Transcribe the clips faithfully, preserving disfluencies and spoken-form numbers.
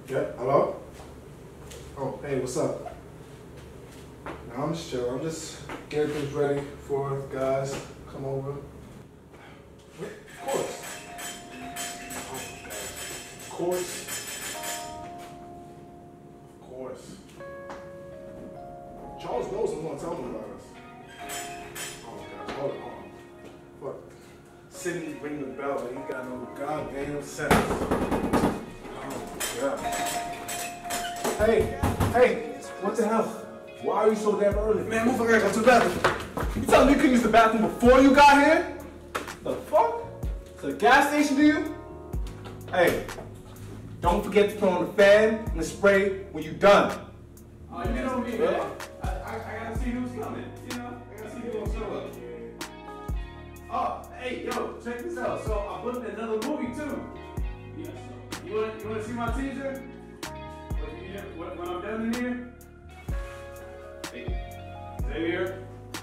Yeah, hello? Oh, hey, what's up? No, I'm just chilling. I'm just getting things ready for the guys to come over. Of course. Oh, of course. Of course. Charles knows I'm gonna tell him about us. Oh gosh, hold on, hold on. Fuck. Sydney ring the bell, but he got no goddamn sense. Oh god. Hey, hey, what the hell? Why are you so damn early? Man, motherfucker, I gotta go to the bathroom. You telling me you couldn't use the bathroom before you got here? The fuck? To the gas station, do you? Hey, don't forget to put on the fan and the spray when you're done. Oh, you know me, man. I, I, I gotta see who's coming. You know, I gotta see who's gonna show up. Oh, hey, yo, check this out. So I booked another movie too. Yes. You want, you want to see my teaser? When, when I'm done in here? Hey, Xavier.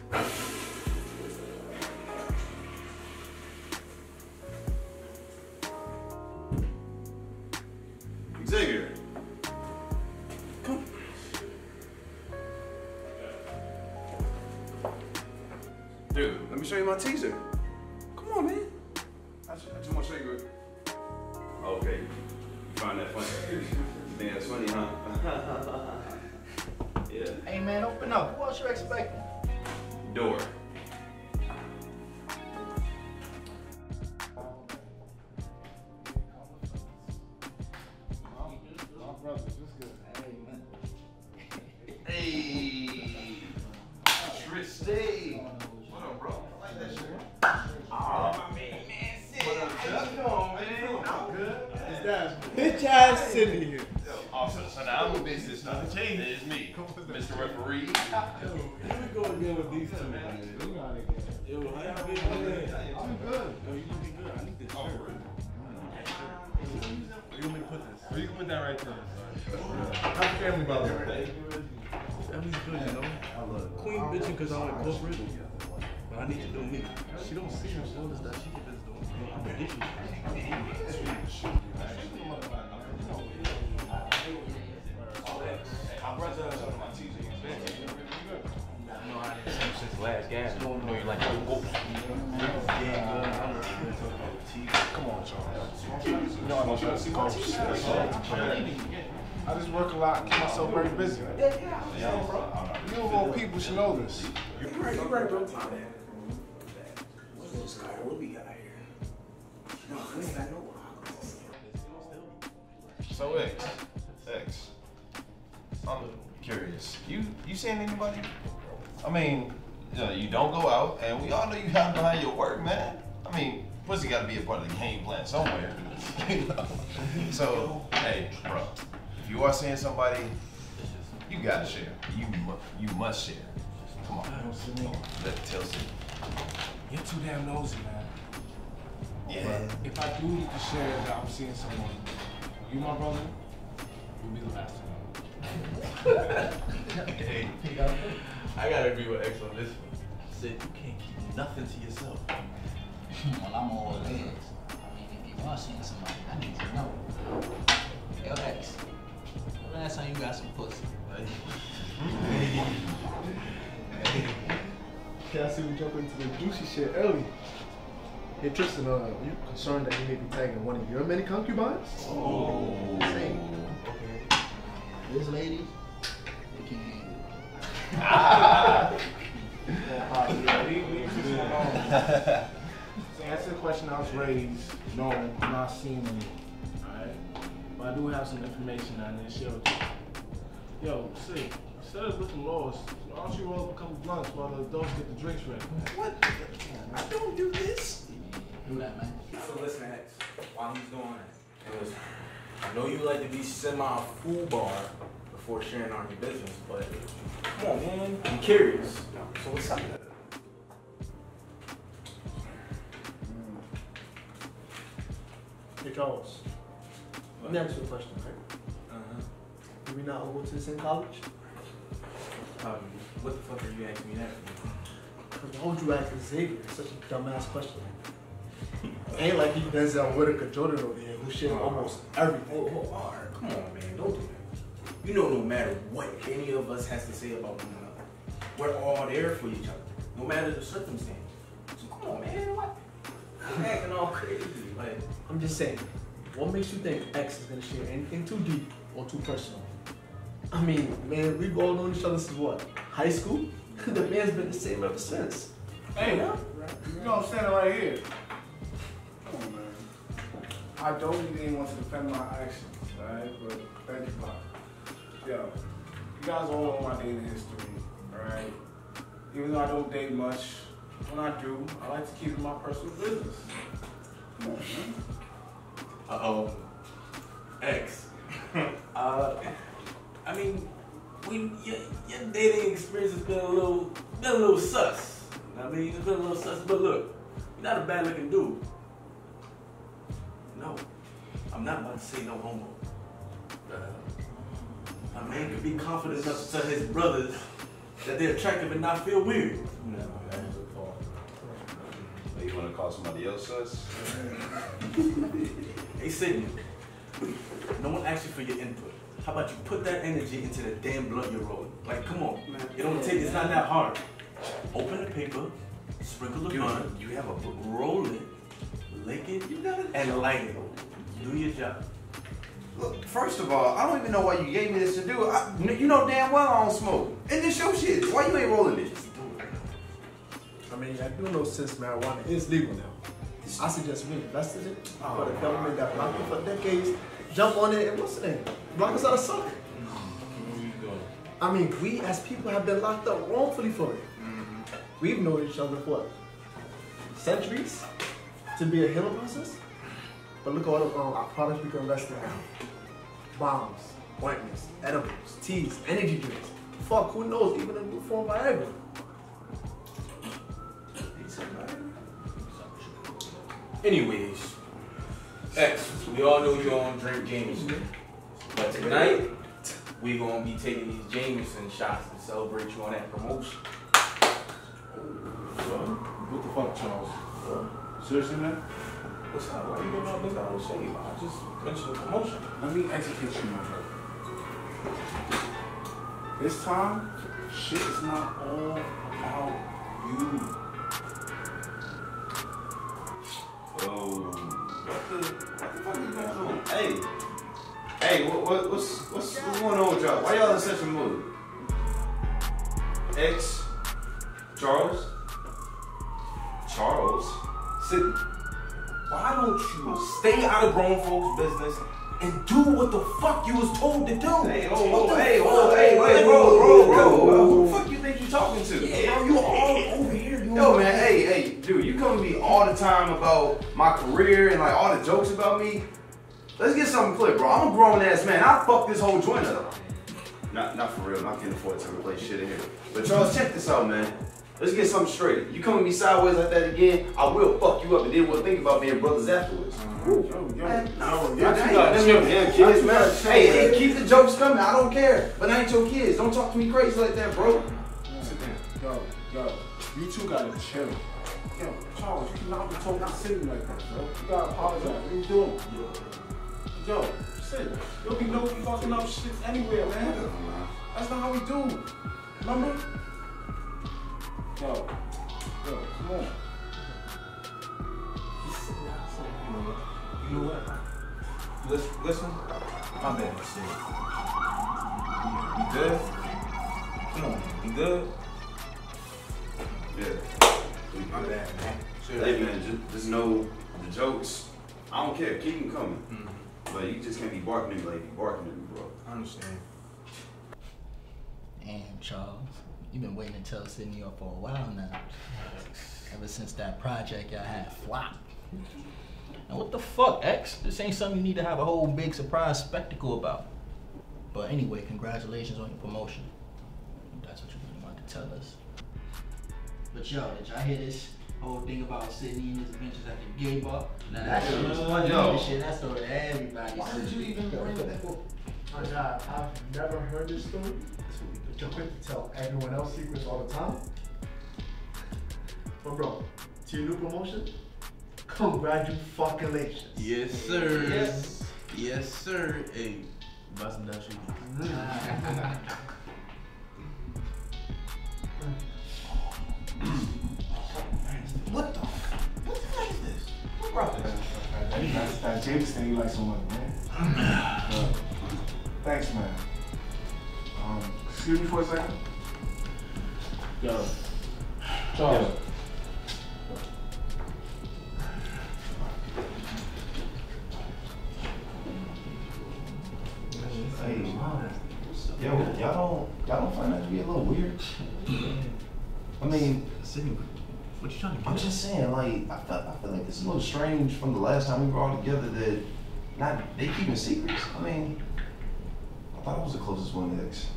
Xavier. Come. Dude, let me show you my teaser. Come on, man. I just, I just want to show you it. Okay. You find that funny? Man, it's funny, huh? Yeah. Hey, man, open up. Who else you expecting? Door. Hey, Tristan. What up, bro? I like that shit. Oh, my man, man. What up, Chuck? Come on, man. I'm good. It's that. Bitch ass Cindy here. Awesome. So now I'm a business now. Change. It's me, Mister Referee. Yo, here we go again with these two, man. We got it again. Yo, how you been, man? I'm good. Yo, you looking good. I need this shirt. Where you want me to put this? Where you can put that right there. How's the family, by the way? Family's good, you know. Queen bitching because I'm in corporate. But I need to do me. She don't see her shoulders that she can just do. I'm addicted. My brother, my teacher, he's been. No, I didn't see you since the last gas. You know you like to go. Come on, Charles. You know I'm gonna try to see my I just work a lot, keep myself very busy. Yeah, bro. You of all people should know this. You're right, you're right, bro. My man. What's this guy? What we got here? No, we ain't got no So, X. X. I'm curious. You you seeing anybody? I mean, you know, you don't go out, and we all know you hide behind your work, man. I mean, pussy got to be a part of the game plan somewhere. You know? So, hey, bro, if you are seeing somebody, you gotta share. You mu you must share. Come on. Come on. Let tell Cindy. You're too damn nosy, man. Yeah. But if I do need to share that I'm seeing someone, you my brother, you'll be the last to know. Hey, I gotta agree with X on this one. Said you can't keep nothing to yourself. Well, I'm all ears. I mean, if you are seeing somebody, I need to know. Yo, X, the last time you got some pussy? Hey, can I see we jump into the juicy shit early? Hey Tristan, uh, are you concerned that he may be tagging one of your many concubines? Oh. Same. Okay. This lady, they can't handle it. Ah. Yeah, we, we just went on. To answer the question I was raised, no, I'm not seeing any. Alright? But I do have some information I need to share with you. Yo, see, instead of looking lost, why don't you roll up a couple blunts while the adults get the drinks ready? What? I don't do this. Do that, man. So listen, X, while he's doing that, listen, I know you like to be semi-full-bar before sharing on your business, but come on, man, I'm curious. So what's up? Hey Charles, let me ask you a question, right? Uh-huh. Do we not all go to the same college? Um, what the fuck are you asking me that for? Because why would you ask Xavier such a dumbass question? Ain't like he Denzel Whitaker Jordan over here who share almost everything. Oh, oh, all right, come on, man, don't do that. You know, no matter what any of us has to say about one another, we're all there for each other, no matter the circumstance. So come on, man, what? I'm acting all crazy, like. I'm just saying, what makes you think X is gonna share anything too deep or too personal? I mean, man, we've all known each other since what? High school? The man's been the same ever since. Hey, you know I'm standing right here. Come on, man. I don't even want to defend my actions, alright? But thank you, Pop. Yo, you guys all know my dating history, alright? Even though I don't date much, when I do, I like to keep it my personal business. Come on, man. Uh-oh. X. uh, I mean, we your, your dating experience has been a little, been a little sus. I mean, it's been a little sus, but look, you're not a bad looking dude. No, I'm not about to say no homo. Uh, a man could be confident enough to tell his brothers that they're attractive and not feel weird. No, that was a fault. Hey, you want to call somebody else sus? Hey, Sydney, no one asked you for your input. How about you put that energy into the damn blunt you're rolling? Like, come on, man. It don't take, it's not that hard. Open the paper, sprinkle the blunt, you have a roll it, lick it, and light it. Do your job. Look, first of all, I don't even know why you gave me this to do. I, you know damn well I don't smoke. And this your shit. Why you ain't rolling this? I mean, I do know since marijuana is legal now, I suggest we invested it for the government that blocked it for decades. Jump on it and what's the name? Block us out of sucker. I mean, we as people have been locked up wrongfully for it. We've known each other for what? Centuries to be a healing process. But look at all the um, products we can invest in now. Bombs, ointments, edibles, teas, energy drinks. Fuck, who knows? Even a new form of Viagra. Anyways, X, we all know you don't drink Jameson. But tonight, we gonna be taking these Jameson shots to celebrate you on that promotion. What the fuck, Charles? What? Seriously, man? What's up? Why you giving all this out of shade? I just mentioned the promotion. Let me execute you, my brother. This time, shit is not all about you. Oh, what the, what the fuck are you guys doing? Hey, hey, what, what, what's, what's, what's going on with y'all? Why y'all in such a mood? X, Charles, Charles, Sydney, why don't you stay out of grown folks' business and do what the fuck you was told to do? hey, oh, oh, hey, oh, hey, wait, bro, bro, bro, who the fuck you think you talking to? Yeah, bro, you all over here. You Yo, man, hey, hey, dude, you come to me all the time about my career and like all the jokes about me. Let's get something clear, bro. I'm a grown ass man. I fuck this whole joint up. Not, not for real. I can't afford to replace shit in here. But Charles, check this out, man. Let's get something straight. You come at me sideways like that again, I will fuck you up and then we'll think about being brothers afterwards. Yo, yo, Man, yo, no, yo, I yo, ain't yo, them your damn yo, kids, yo, man. yo, Hey, yo, hey, keep the jokes coming. I don't care. But I ain't your kids. Don't talk to me crazy like that, bro. Sit down. Yo, yo, you two gotta chill. Yo, Charles, you cannot be talking to Sydney like that, bro. You gotta apologize. What are you doing? Yo, sit. There'll be no fucking up shit anywhere, man. That's not how we do. Remember? Yo, yo, come on. You know what? Listen, listen. My bad, Sid. You good? Come on, you good? Yeah. My bad, man. Hey, man, just, just know the jokes. I don't care. Keep them coming. Mm-hmm. But you just can't be barking at me like you barking at me, bro. I understand. Damn, Charles, you've been waiting to tell Sydney up for a while now. Ever since that project y'all had flopped. And what the fuck, X? This ain't something you need to have a whole big surprise spectacle about. But anyway, congratulations on your promotion. If that's what you really wanted to tell us. But yo, did y'all hear this whole thing about Sydney and his adventures at the gay bar? Now that shit was funny. Yo. This shit, that story everybody. Why did you even bring that? My God, I've never heard this story. But you're quick to tell everyone else secrets all the time. But bro, to your new promotion, Congratulations. Yes, sir. Yes, yes sir. Hey, buy some dash. What the? What the fuck is this? What brought this? That's that James thing you like so much, man. Uh, thanks, man. Um, excuse me for a second. Yo, Charles. Yo. Hey, yo, y'all don't, y'all don't find that to be a little weird? I mean, Sydney, what you trying to get? I'm just saying, like, I feel, I feel like it's a little strange from the last time we were all together that not they keeping secrets. I mean, I thought I was the closest one to X.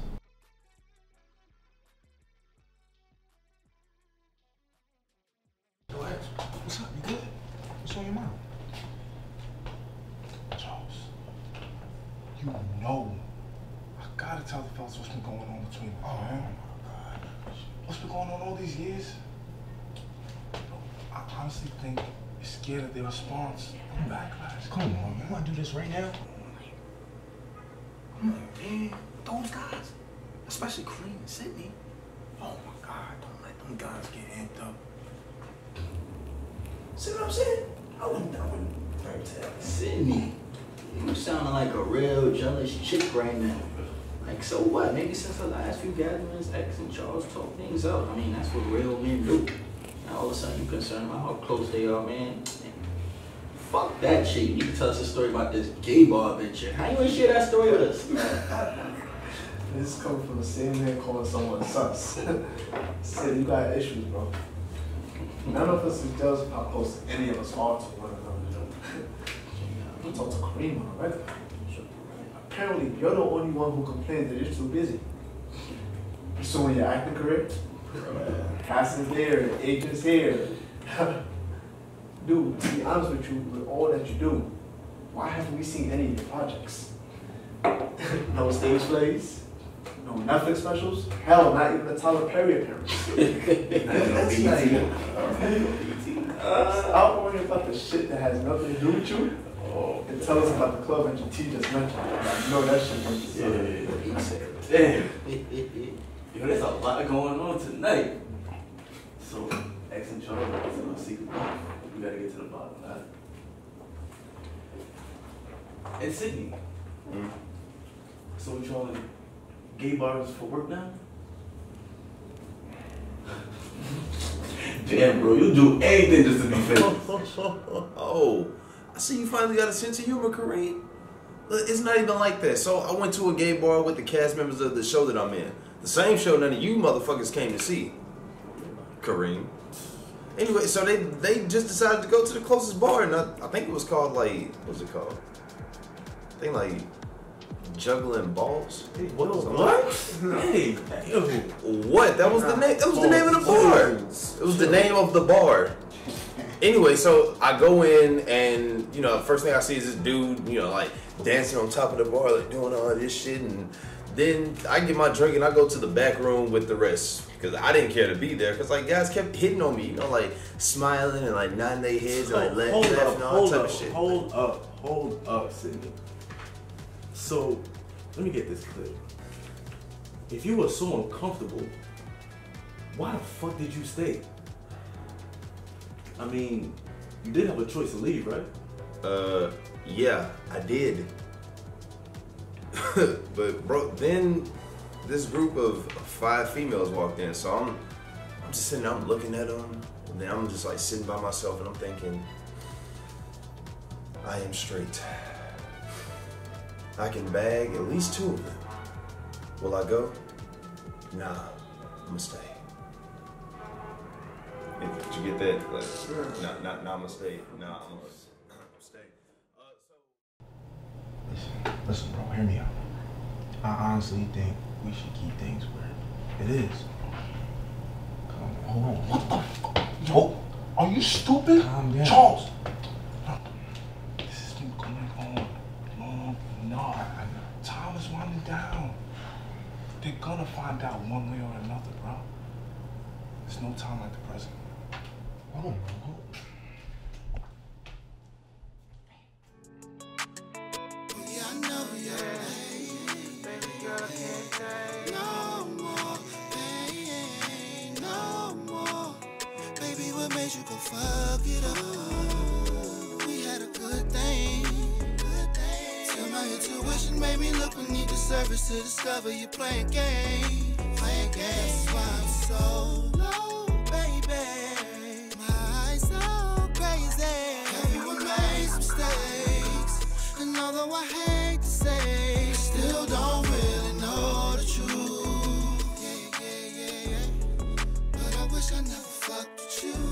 Yo, X, what's up? You good? What's on your mind? Charles, you know, I gotta tell the fellas what's been going on between us, oh, man. What's been going on all these years? I honestly think you're scared of their response and backlash. Come on, man. You wanna do this right now? Come on, man. Those guys, especially Kareem and Sydney. Oh my God, don't let them guys get amped up. See what I'm saying? I wouldn't, I wouldn't tell. Sydney, you sounding like a real jealous chick right now. Like, so what? Maybe since the last few gatherings, X and Charles talk things out. I mean, that's what real men do. Now all of a sudden you concerned about how close they are, man. Fuck that shit. You can tell us a story about this gay bar adventure. How you wanna share that story with us? This is coming from the same man calling someone sus. Said you got issues, bro. None of us is jealous of how close any of us are to one another. I talk to Kareem on a regular. Apparently, you're the only one who complains that you're too busy. Pursuing your acting career, passing there, agents here. Dude, to be honest with you, with all that you do, why haven't we seen any of your projects? No stage plays, no Netflix specials, hell, not even a Tyler Perry appearance. That's not even. Stop worrying about the shit that has nothing to do with you. Oh, and tell us about the club that your T just mentioned. I know that shit makes you say. Damn. Yo, there's a lot going on tonight. So, X and Charles, it's a little secret. We gotta get to the bottom of that. And Sydney. Mm. So, we trying gay bars for work now? Damn, bro, you do anything just to be famous. Oh. I see you finally got a sense of humor, Kareem. It's not even like that. So I went to a gay bar with the cast members of the show that I'm in. The same show none of you motherfuckers came to see. Kareem. Anyway, so they they just decided to go to the closest bar, and I, I think it was called, like, what was it called? I think, like, Juggling Balls? What? What? Hey, what? That was the name. That was the name of the bar. It was the name of the bar. Anyway, so I go in and, you know, first thing I see is this dude, you know, like dancing on top of the bar, like doing all this shit. And then I get my drink and I go to the back room with the rest because I didn't care to be there because, like, guys kept hitting on me, you know, like smiling and like nodding their heads and like laughing and all that type of shit. Hold up, hold up, Sydney. So, let me get this clear. If you were so uncomfortable, why the fuck did you stay? I mean, you did have a choice to leave, right? Uh, yeah, I did. But bro, then this group of five females walked in, so I'm, I'm just sitting there, I'm looking at them, and then I'm just like sitting by myself, and I'm thinking, I am straight. I can bag at least two of them. Will I go? Nah, I'm gonna stay. Did you get that? Like, sure. Nah, nah, nah, I'm gonna stay. Nah, I'm gonna stay. Uh, so... Listen, listen, bro, hear me out. I honestly think we should keep things where it is. Come on, hold on. What the fuck? Yo, are you stupid? Calm down. Charles! No, this has been going on long enough. Time is winding down. They're gonna find out one way or another, bro. There's no time like the present. Hold on, bro. Hold on. made me look beneath the surface to discover you're playing games. Playing games. That's why I'm so low, baby. My eyes so crazy. Everyone makes mistakes, and although I hate to say, I still don't really know the truth. Yeah, yeah, yeah, yeah. But I wish I never fucked with you.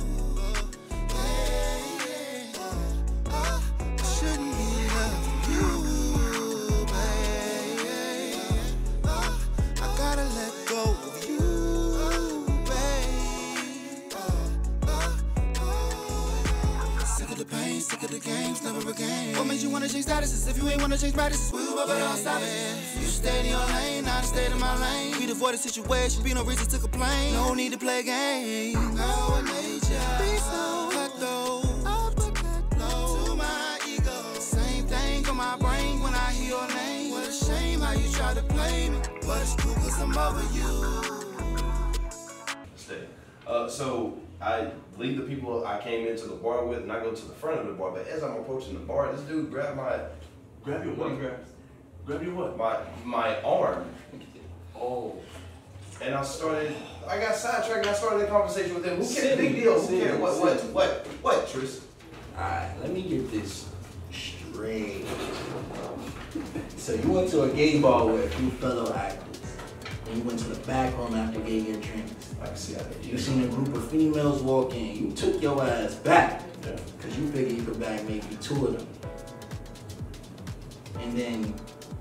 Yeah, yeah. Oh, I shouldn't be loving you, babe. Oh, I gotta let go of you, babe. Oh, oh, oh. Sick of the pain, sick of the games, never again. What made you wanna change statuses if you ain't wanna change practices? We were better off stopping. You stayed in your lane, I stayed in my lane. We'd avoid the situation, be no reason to complain. No need to play games. Girl, what made ya be so cutthroat? I'll put that blow to my ego. Same thing on my brain when I hear your name. What a shame how you try to play me, but it's cool cause I'm over you. Stay. Uh, so I lead the people I came into the bar with, and I go to the front of the bar. But as I'm approaching the bar, this dude grabbed my Grab your what? Grab, grab your what? my my arm, Oh. and I started. I got sidetracked, and I started a conversation with him. Who cares? Sit Big him, deal. Who sit cares? him, What? sit What? him. What? What? Tris? Alright, let me get this straight. So you went to a gay bar with a few fellow actors, and you went to the back room after getting your drinks. I can see how You seen a group of females walk in, you took your ass back, Yeah. because you figured you could bag maybe two of them. And then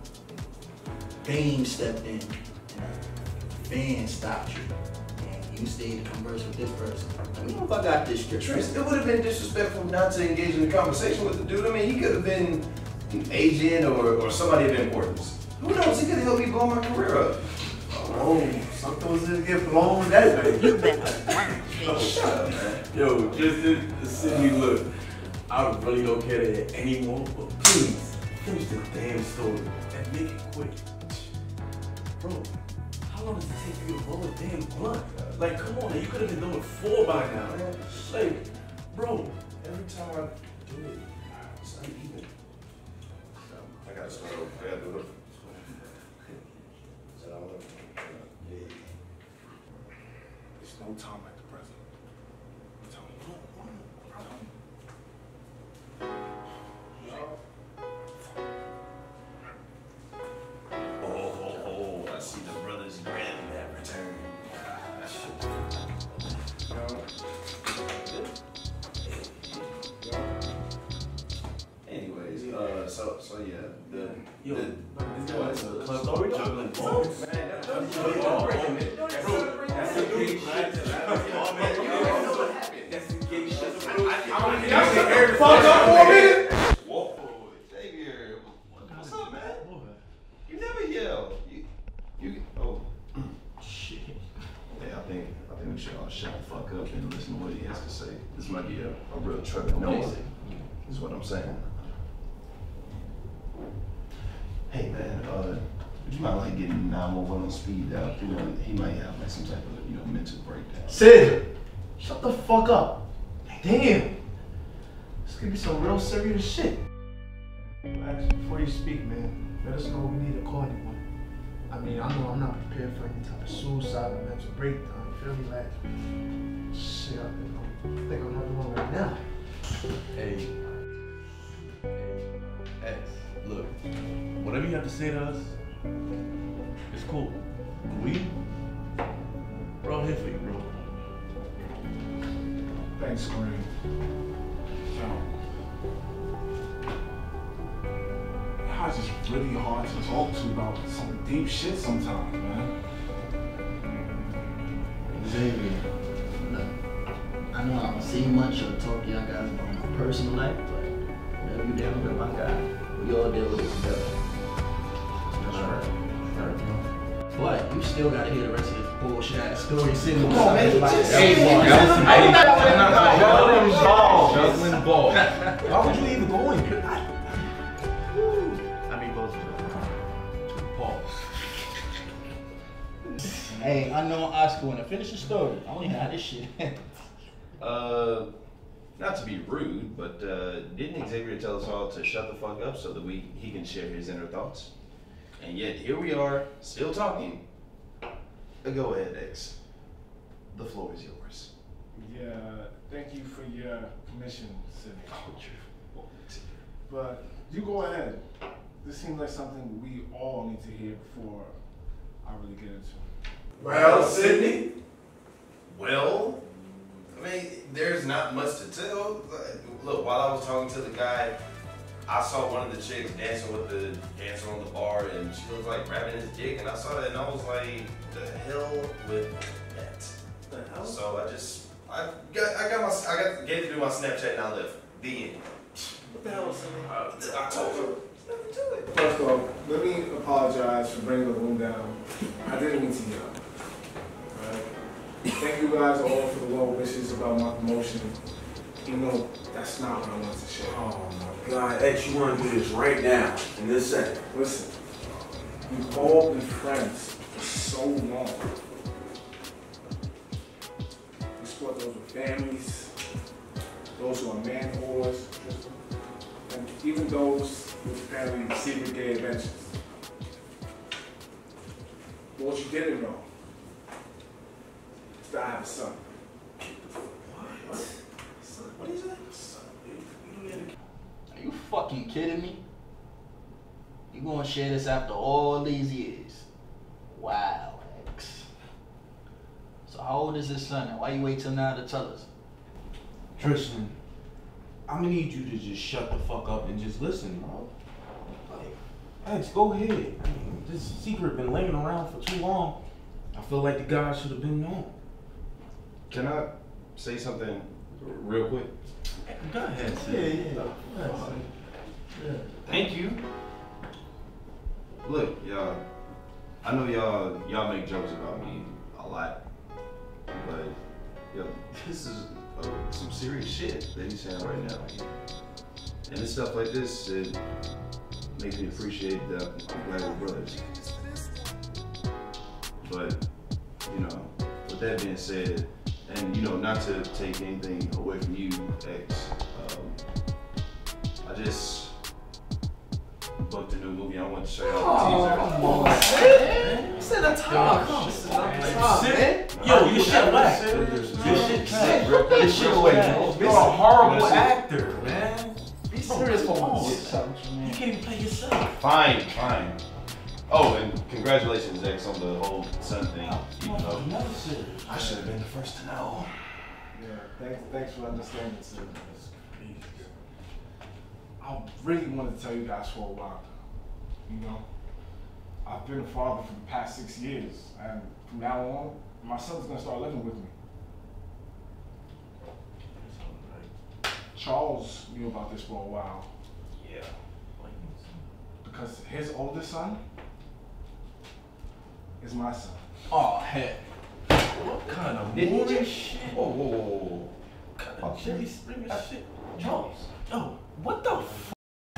Fame stepped in, and a fan stopped you, and you stayed to converse with this person. Let me know if I got this straight. Tris, it would have been disrespectful not to engage in a conversation with the dude. I mean, he could have been an agent or, or somebody of importance. Who knows? He could have helped me blow my career up. Oh, some things didn't get blown that way. You Oh, shut up, man. Yo, just to, to sit here, look, I really don't care to hear anymore, but please, finish the damn story and make it quick. Bro, how long does it take you to roll a damn blunt? Like, come on, you could have been doing four by now. Like, bro. Every time I do it, it's uneven. I gotta start over. I gotta do it. So I wanna- There's no time like the present. Tell me. Oh, oh, oh, I see the brothers grabbing that return. Anyways, uh, so, so yeah, the, Yo, the, this guy is a club story juggling balls. man, that, that's Bro, that's the gay shit. That's the gay shit. Fuck up for a minute. Whoa, Xavier, what's up, man? You never yell. You, you, oh, shit. Yeah, I think, I think we should all shut the fuck up and listen to what he has to say. This might be a, a real Trevor Noah, is what I'm saying. Hey man, uh, would you mind like getting nine one one on speed dial? You know, he might have like some type of, you know, mental breakdown. Sid, shut the fuck up. Damn. This could be some real serious shit. Actually, before you speak, man, let us know we need to call anyone. I mean, I know I'm not prepared for any type of suicide or mental breakdown. You feel me? Like, shit, I think I'm, I think I'm having one right now. Hey, hey, X, look, whatever you have to say to us, it's cool. We, we're all here for you, bro. Thanks, Kareem. Yo. It's just really hard to talk to about some deep shit sometimes, man. Xavier, look, I know I don't see much or talk to y'all guys about my personal life, but whatever you deal with, my guy, we all deal with it together. That's right. But you still gotta hear the rest of this bullshit ass story sitting on the side. Juggling ball. Juggling ball. Why would you even go in here? I mean, both of them. Pause. Hey, I know Oscar wanna finish the story. I only had this shit. Uh, not to be rude, but uh, didn't Xavier tell us all to shut the fuck up so that we he can share his inner thoughts? And yet here we are, still talking. Go ahead, X. The floor is yours. Yeah, thank you for your permission, Sydney. But you go ahead. This seems like something we all need to hear before I really get into it. Well, Sydney. Well, I mean, there's not much to tell. Look, while I was talking to the guy, I saw one of the chicks dancing with the dancer on the bar, and she was like grabbing his dick, and I saw that, and I was like, the hell with that? The hell? So I just, I got, I got my, I got gave to do my Snapchat, and I left. The end. What the hell, Sydney? I, I told her. First off, let me apologize for bringing the room down. I didn't mean to yell. Right? Thank you guys all for the well wishes about my promotion. Even though that's not what I wanted to share. Oh my God, X, you want to do this right now, in this second. Listen, we've all been friends for so long. We split those with families, those who are man whores, and even those with apparently secret gay adventures. But what you didn't know is that I have a son. What is that? Are you fucking kidding me? You gonna share this after all these years? Wow, X. So how old is this son and why you wait till now to tell us? Tristan, I'm gonna need you to just shut the fuck up and just listen, bro. Like, X, go ahead. I mean, this secret been laying around for too long. I feel like the guy should have been known. Can I say something real quick? Go ahead, Yeah, yeah. yeah. Thank you. Look, y'all, I know y'all y'all make jokes about me a lot, but yo, this is uh, some serious shit that he's saying right now. And it's stuff like this that makes me appreciate that I'm glad we're brothers. But, you know, with that being said, and you know, not to take anything away from you, X, um, I just booked a new movie. I want to show y'all the teaser. Come on, man. You said that's hard. Come on, this is not the top, man. Yo, your shit whack. Your shit trash. Your shit whack. You're a horrible actor, man. Be serious for once. You can't even play yourself. Fine, fine. Oh, and congratulations, X, on the whole son thing. You know, I should have been the first to know. Yeah, thanks, thanks for understanding, sir. I really wanted to tell you guys for a while. You know, I've been a father for the past six years, and from now on, my son's gonna start living with me. Charles knew about this for a while. Yeah. Because his oldest son is my son. Oh, heck. What kind of movie shit? Whoa, whoa, whoa, whoa. What kind of Jerry Springer shit? Charles. Yo, what the f?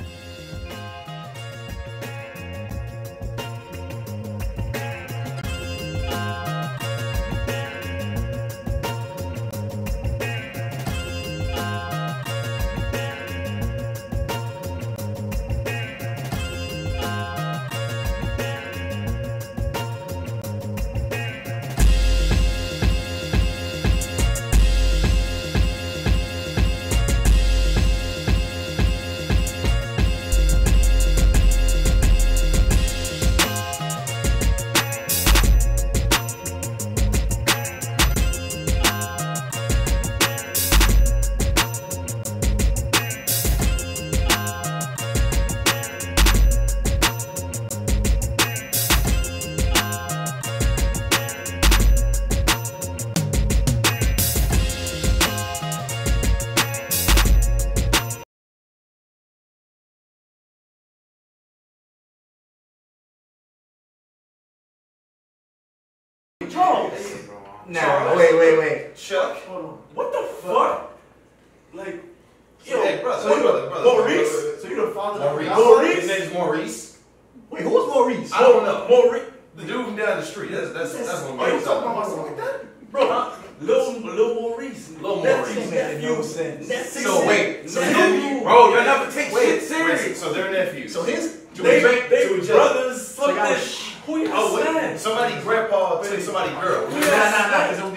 Charles! Nah, wait, wait, wait. Chuck? Hold on. What the fuck? Like, yo, Hey, brother, so you, brother, brother, Maurice? brother, brother. So you the father Maurice. of Maurice? His name's Maurice. Wait, who's Maurice? I don't know. Maurice? The dude from down the street. That's that's that's what Oh, you Maurice talking talking about about. something like that? Bro, huh? Lil, Lil Maurice. Lil Nephew, Maurice. nephew. No sense. Nephew. So wait, so nephew. bro, you never take wait, shit serious. wait, so they're nephews. So his To They, each- they to each other. brothers. So y'all somebody grandpa took somebody girl. Nah, nah, nah, it's a